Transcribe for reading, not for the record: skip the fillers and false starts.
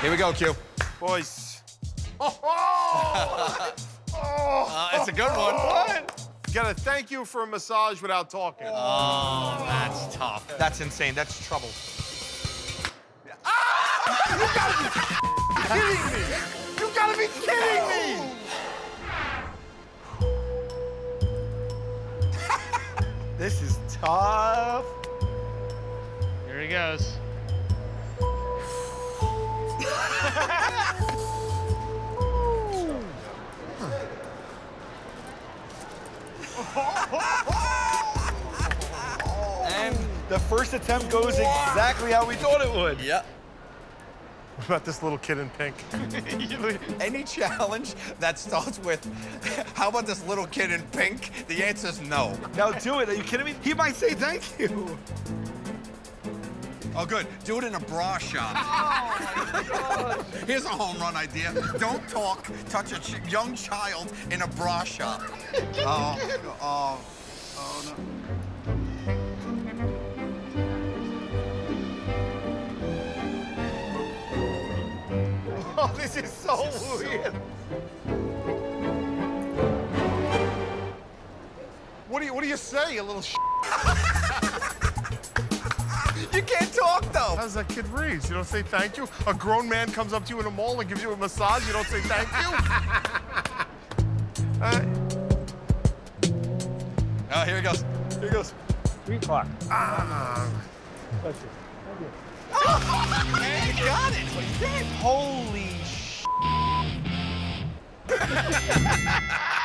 Here we go, Q. Boys. It's a good one. What? Gotta thank you for a massage without talking. Oh, that's tough. That's insane. That's trouble. Kidding me! You gotta be kidding me! This is tough. Here he goes. And the first attempt goes exactly how we thought it would. Yep. What about this little kid in pink? Any challenge that starts with, how about this little kid in pink? The answer's no. Now do it. Are you kidding me? He might say thank you. Oh, good. Do it in a bra shop. Oh, my God. Here's a home run idea. Don't talk, touch a young child in a bra shop. Oh no. Oh, this is so weird. What do you say, you little You can't talk, though. How does that kid raise? You don't say thank you? A grown man comes up to you in a mall and gives you a massage, you don't say thank you? Oh, here he goes. Here he goes. 3 o'clock. That's it. Hey, you got it. Holy sh!